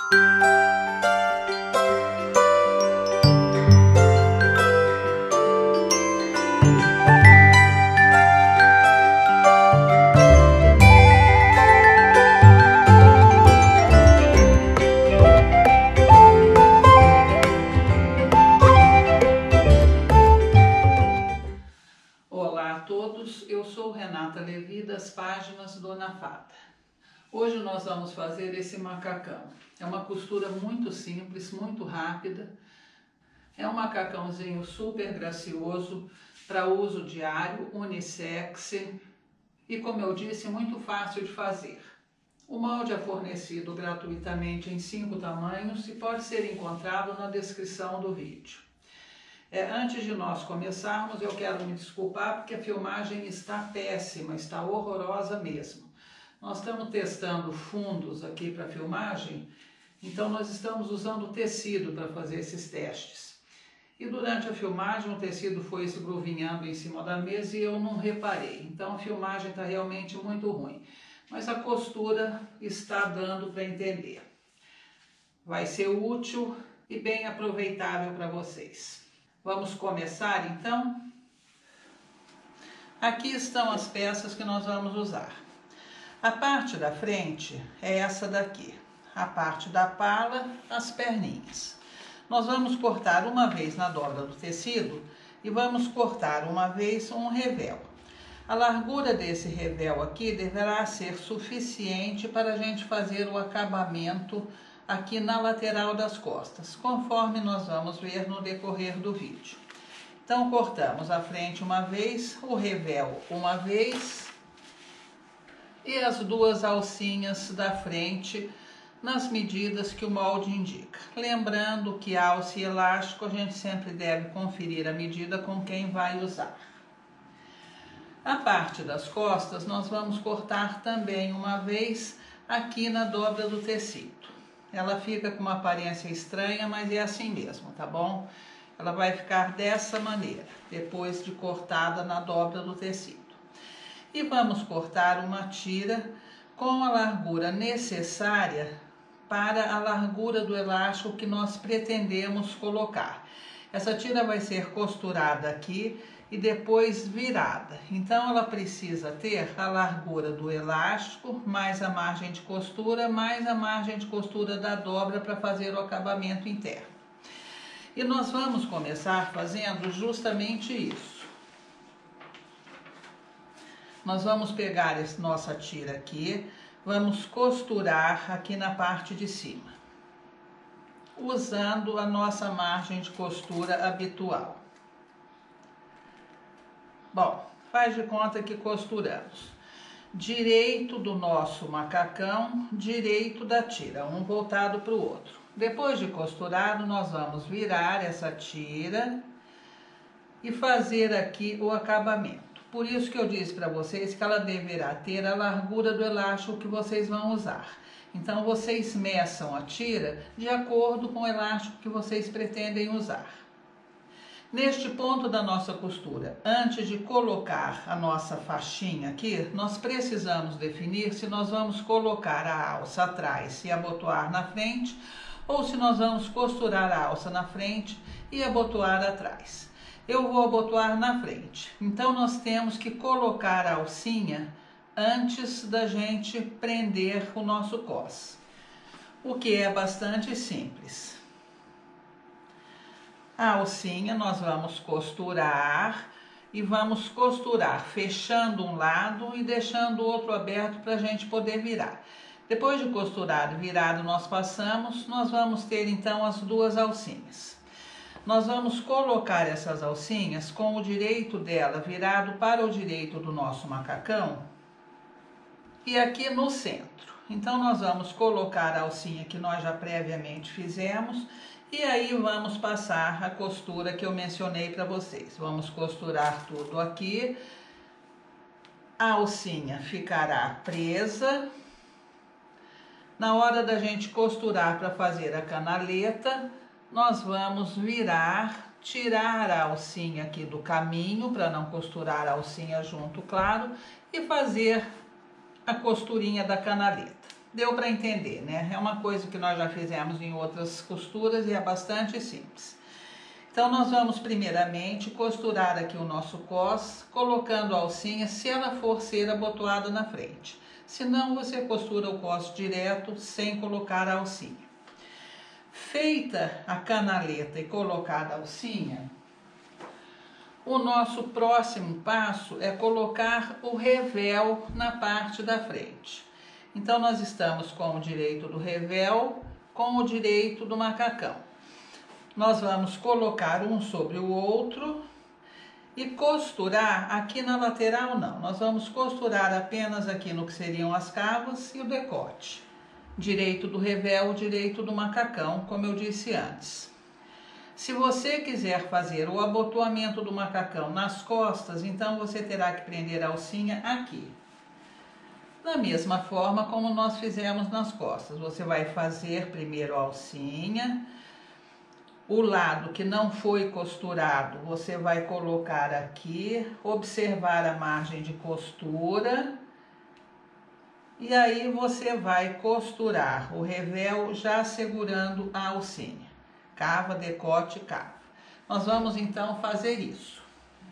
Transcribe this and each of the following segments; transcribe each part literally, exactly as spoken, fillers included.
Eu sou Renata Levi, das páginas Dona Fada. Hoje nós vamos fazer esse macacão. É uma costura muito simples, muito rápida. É um macacãozinho super gracioso para uso diário, unissex e, como eu disse, muito fácil de fazer. O molde é fornecido gratuitamente em cinco tamanhos e pode ser encontrado na descrição do vídeo. É, antes de nós começarmos, eu quero me desculpar porque a filmagem está péssima, está horrorosa mesmo. Nós estamos testando fundos aqui para filmagem, então nós estamos usando tecido para fazer esses testes. E durante a filmagem o tecido foi se gruvinhando em cima da mesa e eu não reparei. Então a filmagem está realmente muito ruim. Mas a costura está dando para entender. Vai ser útil e bem aproveitável para vocês. Vamos começar então? Aqui estão as peças que nós vamos usar. A parte da frente é essa daqui. A parte da pala, as perninhas. Nós vamos cortar uma vez na dobra do tecido e vamos cortar uma vez um revel. A largura desse revel aqui deverá ser suficiente para a gente fazer o acabamento aqui na lateral das costas, conforme nós vamos ver no decorrer do vídeo. Então, cortamos a frente uma vez, o revel uma vez e as duas alcinhas da frente nas medidas que o molde indica. Lembrando que alça e elástico a gente sempre deve conferir a medida com quem vai usar. A parte das costas nós vamos cortar também uma vez aqui na dobra do tecido. Ela fica com uma aparência estranha, mas é assim mesmo, tá bom? Ela vai ficar dessa maneira, depois de cortada na dobra do tecido. E vamos cortar uma tira com a largura necessária para a largura do elástico que nós pretendemos colocar. Essa tira vai ser costurada aqui e depois virada. Então ela precisa ter a largura do elástico, mais a margem de costura, mais a margem de costura da dobra para fazer o acabamento interno. E nós vamos começar fazendo justamente isso. Nós vamos pegar essa nossa tira aqui, vamos costurar aqui na parte de cima, usando a nossa margem de costura habitual. Bom, faz de conta que costuramos direito do nosso macacão, direito da tira, um voltado para o outro. Depois de costurado, nós vamos virar essa tira e fazer aqui o acabamento. Por isso que eu disse para vocês que ela deverá ter a largura do elástico que vocês vão usar. Então, vocês meçam a tira de acordo com o elástico que vocês pretendem usar. Neste ponto da nossa costura, antes de colocar a nossa faixinha aqui, nós precisamos definir se nós vamos colocar a alça atrás e abotoar na frente, ou se nós vamos costurar a alça na frente e abotoar atrás. Eu vou abotoar na frente, então nós temos que colocar a alcinha antes da gente prender o nosso cos, o que é bastante simples. A alcinha nós vamos costurar e vamos costurar fechando um lado e deixando o outro aberto para a gente poder virar. Depois de costurado e virado nós passamos, nós vamos ter então as duas alcinhas. Nós vamos colocar essas alcinhas com o direito dela virado para o direito do nosso macacão e aqui no centro. Então nós vamos colocar a alcinha que nós já previamente fizemos e aí vamos passar a costura que eu mencionei para vocês. Vamos costurar tudo aqui. A alcinha ficará presa. Na hora da gente costurar para fazer a canaleta, nós vamos virar, tirar a alcinha aqui do caminho, para não costurar a alcinha junto, claro, e fazer a costurinha da canaleta. Deu para entender, né? É uma coisa que nós já fizemos em outras costuras e é bastante simples. Então, nós vamos primeiramente costurar aqui o nosso cos, colocando a alcinha, se ela for ser abotoada na frente. Se não, você costura o cos direto, sem colocar a alcinha. Feita a canaleta e colocada a alcinha, o nosso próximo passo é colocar o revel na parte da frente. Então, nós estamos com o direito do revel, com o direito do macacão. Nós vamos colocar um sobre o outro e costurar aqui na lateral não. Nós vamos costurar apenas aqui no que seriam as cavas e o decote. Direito do revel, direito do macacão, como eu disse antes. Se você quiser fazer o abotoamento do macacão nas costas, então você terá que prender a alcinha aqui. Da mesma forma como nós fizemos nas costas. Você vai fazer primeiro a alcinha. O lado que não foi costurado, você vai colocar aqui, observar a margem de costura. E aí você vai costurar o revel já segurando a alcinha. Cava, decote, cava. Nós vamos então fazer isso.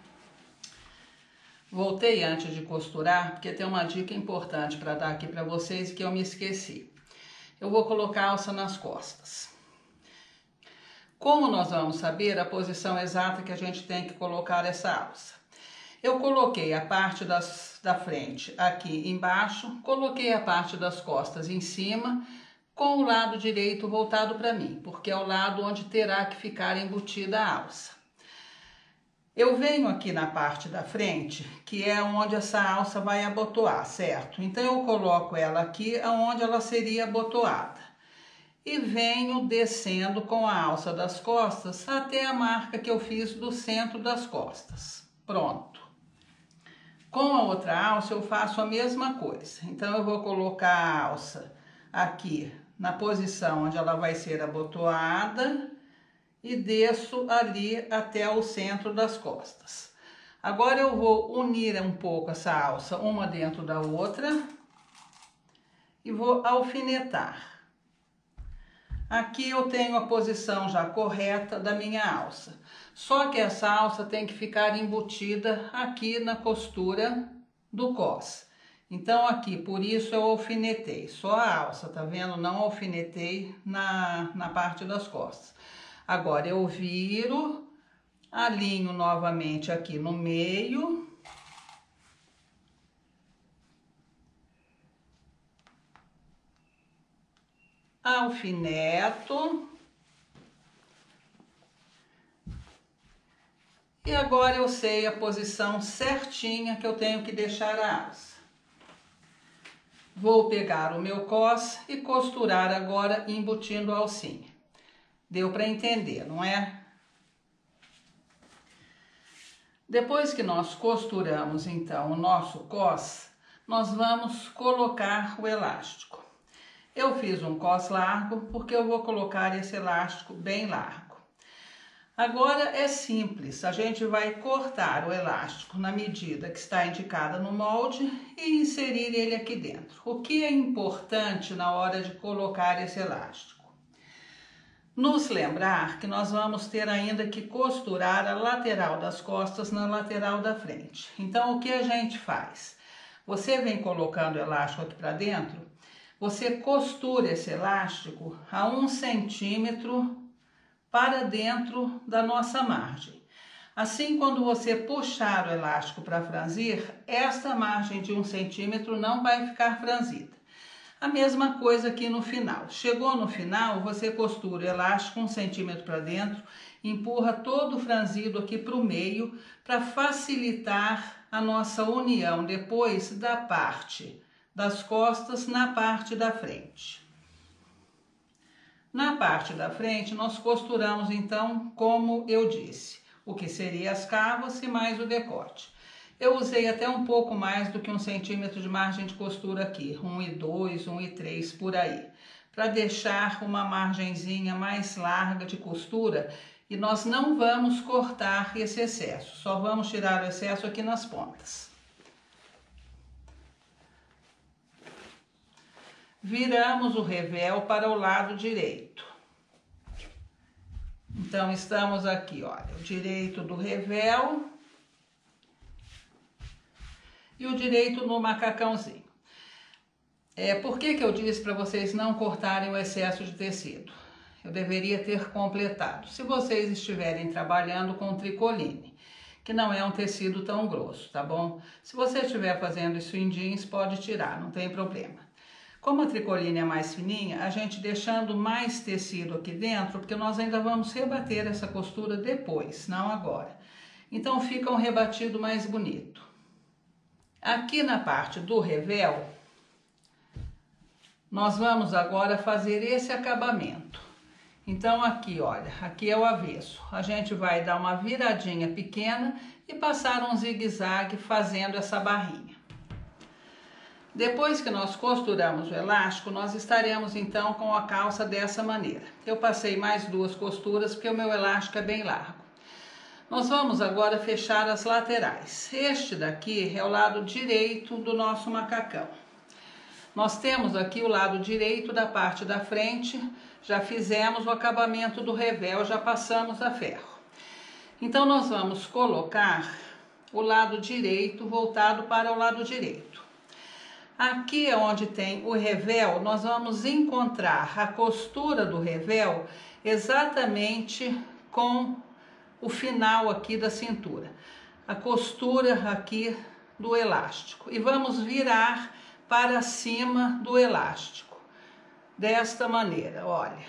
Voltei antes de costurar, porque tem uma dica importante para dar aqui para vocês que eu me esqueci. Eu vou colocar a alça nas costas. Como nós vamos saber a posição exata que a gente tem que colocar essa alça? Eu coloquei a parte das, da frente aqui embaixo, coloquei a parte das costas em cima, com o lado direito voltado para mim, porque é o lado onde terá que ficar embutida a alça. Eu venho aqui na parte da frente, que é onde essa alça vai abotoar, certo? Então, eu coloco ela aqui, onde ela seria abotoada. E venho descendo com a alça das costas até a marca que eu fiz do centro das costas. Pronto. Com a outra alça, eu faço a mesma coisa. Então, eu vou colocar a alça aqui na posição onde ela vai ser abotoada e desço ali até o centro das costas. Agora eu vou unir um pouco essa alça, uma dentro da outra, e vou alfinetar. Aqui eu tenho a posição já correta da minha alça. Só que essa alça tem que ficar embutida aqui na costura do cos. Então aqui, por isso eu alfinetei. Só a alça, tá vendo? Não alfinetei na, na parte das costas. Agora eu viro, alinho novamente aqui no meio. Alfineto. E agora eu sei a posição certinha que eu tenho que deixar a alça. Vou pegar o meu cos e costurar agora embutindo a alcinha. Deu para entender, não é? Depois que nós costuramos então o nosso cos, nós vamos colocar o elástico. Eu fiz um cos largo porque eu vou colocar esse elástico bem largo. Agora é simples, a gente vai cortar o elástico na medida que está indicada no molde e inserir ele aqui dentro. O que é importante na hora de colocar esse elástico? Nos lembrar que nós vamos ter ainda que costurar a lateral das costas na lateral da frente. Então, o que a gente faz? Você vem colocando o elástico aqui para dentro, você costura esse elástico a um centímetro para dentro da nossa margem. Assim, quando você puxar o elástico para franzir, esta margem de um centímetro não vai ficar franzida. A mesma coisa aqui no final. Chegou no final, você costura o elástico um centímetro para dentro, empurra todo o franzido aqui para o meio, para facilitar a nossa união depois da parte das costas na parte da frente. Na parte da frente, nós costuramos então, como eu disse, o que seria as cavas e mais o decote. Eu usei até um pouco mais do que um centímetro de margem de costura aqui, um e dois, um e três por aí, para deixar uma margenzinha mais larga de costura e nós não vamos cortar esse excesso, só vamos tirar o excesso aqui nas pontas. viramos o revel para o lado direito. Então, estamos aqui, olha, o direito do revel e o direito no macacãozinho. É, por que que eu disse para vocês não cortarem o excesso de tecido? Eu deveria ter completado. Se vocês estiverem trabalhando com tricoline, que não é um tecido tão grosso, tá bom? Se você estiver fazendo isso em jeans, pode tirar, não tem problema. Como a tricoline é mais fininha, a gente deixando mais tecido aqui dentro, porque nós ainda vamos rebater essa costura depois, não agora. Então fica um rebatido mais bonito. Aqui na parte do revel, nós vamos agora fazer esse acabamento. Então aqui, olha, aqui é o avesso. A gente vai dar uma viradinha pequena e passar um zigue-zague fazendo essa barrinha. Depois que nós costuramos o elástico, nós estaremos então com a calça dessa maneira. Eu passei mais duas costuras porque o meu elástico é bem largo. Nós vamos agora fechar as laterais. Este daqui é o lado direito do nosso macacão. Nós temos aqui o lado direito da parte da frente, já fizemos o acabamento do revel, já passamos a ferro. Então, nós vamos colocar o lado direito voltado para o lado direito. Aqui é onde tem o revel, nós vamos encontrar a costura do revel exatamente com o final aqui da cintura. A costura aqui do elástico. E vamos virar para cima do elástico, desta maneira, olha.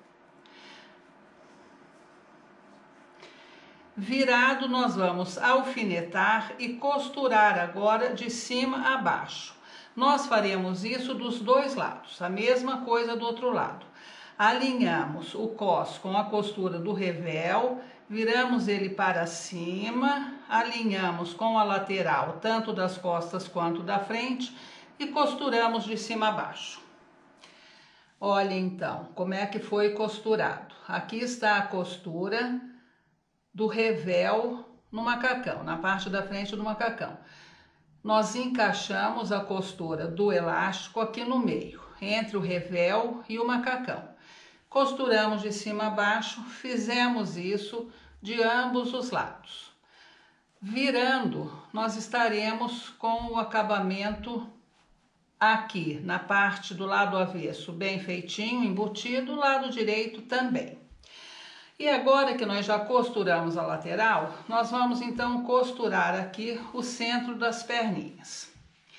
Virado, nós vamos alfinetar e costurar agora de cima a baixo. Nós faremos isso dos dois lados, a mesma coisa do outro lado. Alinhamos o cos com a costura do revel, viramos ele para cima, alinhamos com a lateral, tanto das costas quanto da frente, e costuramos de cima a baixo. Olha então como é que foi costurado. Aqui está a costura do revel no macacão, na parte da frente do macacão. Nós encaixamos a costura do elástico aqui no meio, entre o revel e o macacão. Costuramos de cima a baixo, fizemos isso de ambos os lados. Virando, nós estaremos com o acabamento aqui na parte do lado avesso bem feitinho, embutido, lado direito também. E agora que nós já costuramos a lateral, nós vamos então costurar aqui o centro das perninhas.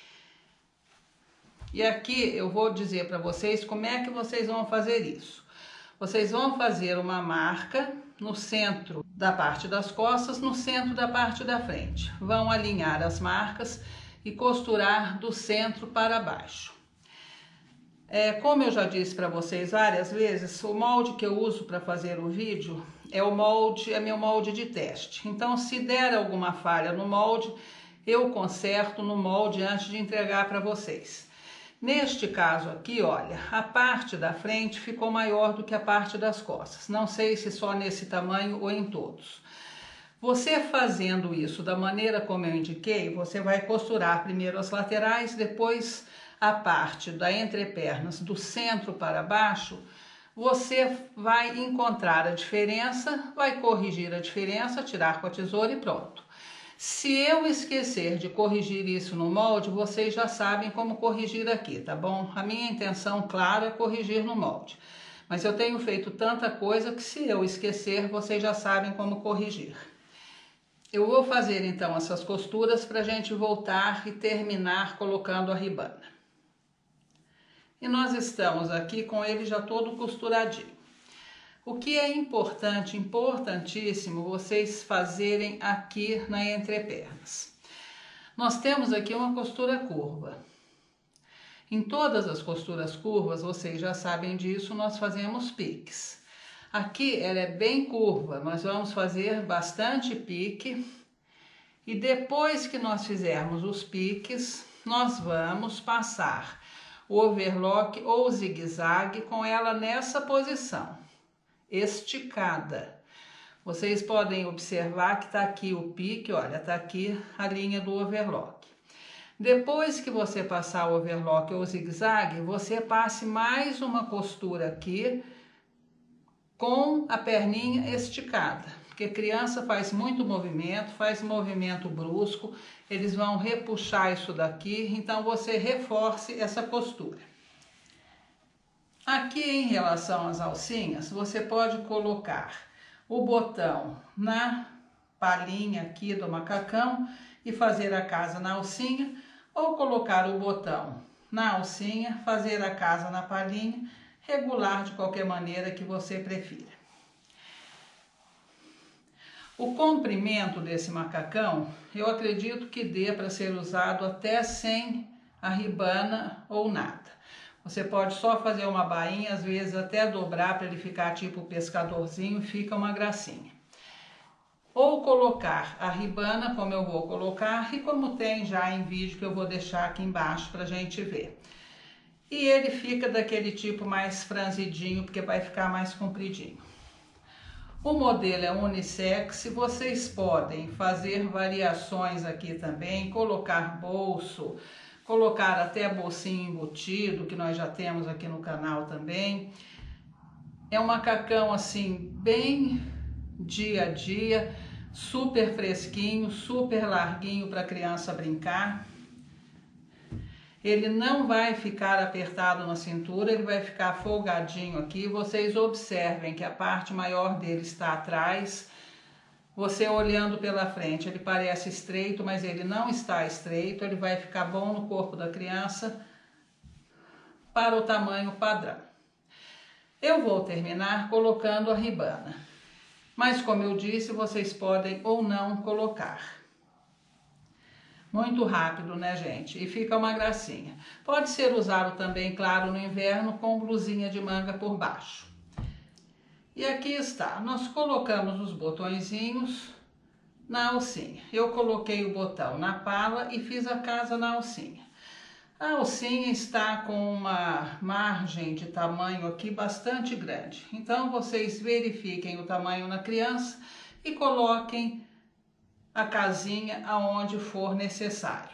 E aqui eu vou dizer para vocês como é que vocês vão fazer isso. Vocês vão fazer uma marca no centro da parte das costas, no centro da parte da frente. Vão alinhar as marcas e costurar do centro para baixo. É, como eu já disse para vocês várias vezes, o molde que eu uso para fazer o vídeo é o molde, é meu molde de teste. Então, se der alguma falha no molde, eu conserto no molde antes de entregar para vocês. Neste caso aqui, olha, a parte da frente ficou maior do que a parte das costas. Não sei se só nesse tamanho ou em todos. Você fazendo isso da maneira como eu indiquei, você vai costurar primeiro as laterais, depois a parte da entrepernas do centro para baixo. Você vai encontrar a diferença, vai corrigir a diferença, tirar com a tesoura e pronto. Se eu esquecer de corrigir isso no molde, vocês já sabem como corrigir aqui, tá bom? A minha intenção, claro, é corrigir no molde. Mas eu tenho feito tanta coisa que se eu esquecer, vocês já sabem como corrigir. Eu vou fazer então essas costuras para a gente voltar e terminar colocando a ribana. E nós estamos aqui com ele já todo costuradinho. O que é importante, importantíssimo, vocês fazerem aqui na entrepernas. Nós temos aqui uma costura curva. Em todas as costuras curvas, vocês já sabem disso, nós fazemos piques. Aqui ela é bem curva, nós vamos fazer bastante pique. E depois que nós fizermos os piques, nós vamos passar o overlock ou zigue-zague com ela nessa posição, esticada. Vocês podem observar que tá aqui o pique, olha, tá aqui a linha do overlock. Depois que você passar o overlock ou zigue-zague, você passe mais uma costura aqui com a perninha esticada, porque criança faz muito movimento, faz movimento brusco, eles vão repuxar isso daqui, então você reforce essa costura. Aqui em relação às alcinhas, você pode colocar o botão na palhinha aqui do macacão e fazer a casa na alcinha, ou colocar o botão na alcinha, fazer a casa na palhinha, regular de qualquer maneira que você prefira. O comprimento desse macacão, eu acredito que dê para ser usado até sem a ribana ou nada. Você pode só fazer uma bainha, às vezes até dobrar para ele ficar tipo pescadorzinho, fica uma gracinha. Ou colocar a ribana, como eu vou colocar, e como tem já em vídeo que eu vou deixar aqui embaixo para a gente ver. E ele fica daquele tipo mais franzidinho, porque vai ficar mais compridinho. O modelo é unissex, vocês podem fazer variações aqui também, colocar bolso, colocar até bolsinho embutido, que nós já temos aqui no canal também. É um macacão assim, bem dia a dia, super fresquinho, super larguinho para a criança brincar. Ele não vai ficar apertado na cintura, ele vai ficar folgadinho aqui. Vocês observem que a parte maior dele está atrás. Você olhando pela frente, ele parece estreito, mas ele não está estreito. Ele vai ficar bom no corpo da criança para o tamanho padrão. Eu vou terminar colocando a ribana, mas como eu disse, vocês podem ou não colocar. Muito rápido, né, gente? E fica uma gracinha. Pode ser usado também, claro, no inverno com blusinha de manga por baixo. E aqui está. Nós colocamos os botõezinhos na alcinha. Eu coloquei o botão na pala e fiz a casa na alcinha. A alcinha está com uma margem de tamanho aqui bastante grande. Então, vocês verifiquem o tamanho na criança e coloquem a casinha aonde for necessário.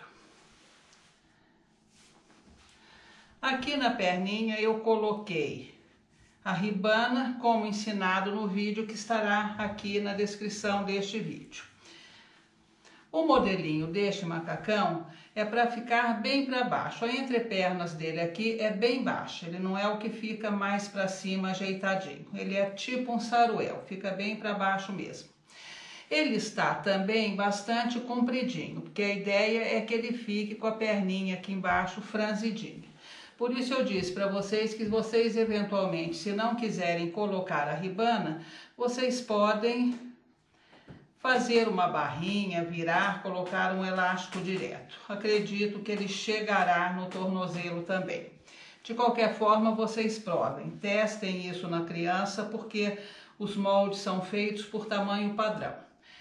Aqui na perninha eu coloquei a ribana, como ensinado no vídeo que estará aqui na descrição deste vídeo. O modelinho deste macacão é para ficar bem para baixo. A entrepernas dele aqui é bem baixa, ele não é o que fica mais para cima ajeitadinho. Ele é tipo um saruel, fica bem para baixo mesmo. Ele está também bastante compridinho, porque a ideia é que ele fique com a perninha aqui embaixo franzidinha. Por isso eu disse para vocês que vocês eventualmente, se não quiserem colocar a ribana, vocês podem fazer uma barrinha, virar, colocar um elástico direto. Acredito que ele chegará no tornozelo também. De qualquer forma, vocês provem, testem isso na criança, porque os moldes são feitos por tamanho padrão.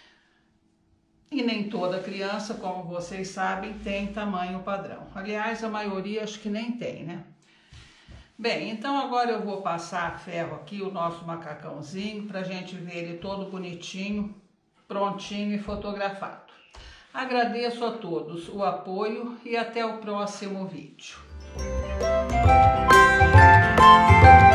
E nem toda criança, como vocês sabem, tem tamanho padrão. Aliás, a maioria acho que nem tem, né? Bem, então agora eu vou passar a ferro aqui, o nosso macacãozinho, pra gente ver ele todo bonitinho, prontinho e fotografado. Agradeço a todos o apoio e até o próximo vídeo.